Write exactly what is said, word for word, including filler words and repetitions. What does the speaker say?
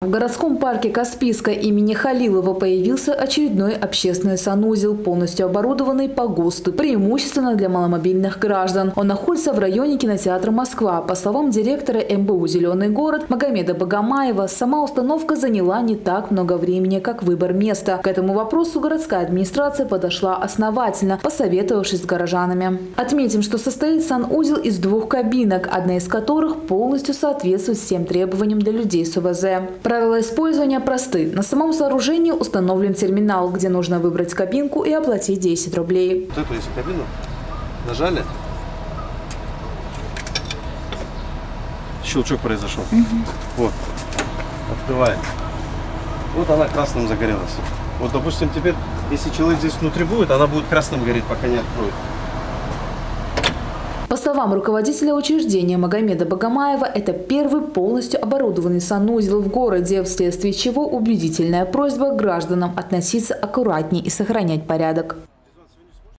В городском парке Каспийска имени Халилова появился очередной общественный санузел, полностью оборудованный по ГОСТу, преимущественно для маломобильных граждан. Он находится в районе кинотеатра «Москва». По словам директора эм бэ у «Зеленый город» Магомеда Багамаева, сама установка заняла не так много времени, как выбор места. К этому вопросу городская администрация подошла основательно, посоветовавшись с горожанами. Отметим, что состоит санузел из двух кабинок, одна из которых полностью соответствует всем требованиям для людей с о вэ зэ. Правила использования просты. На самом сооружении установлен терминал, где нужно выбрать кабинку и оплатить десять рублей. Вот эту есть кабину. Нажали. Щелчок произошел. Угу. Вот. Открываем. Вот она красным загорелась. Вот, допустим, теперь, если человек здесь внутри будет, она будет красным гореть, пока не откроет. По словам руководителя учреждения Магомеда Багамаева, это первый полностью оборудованный санузел в городе, вследствие чего убедительная просьба к гражданам относиться аккуратнее и сохранять порядок.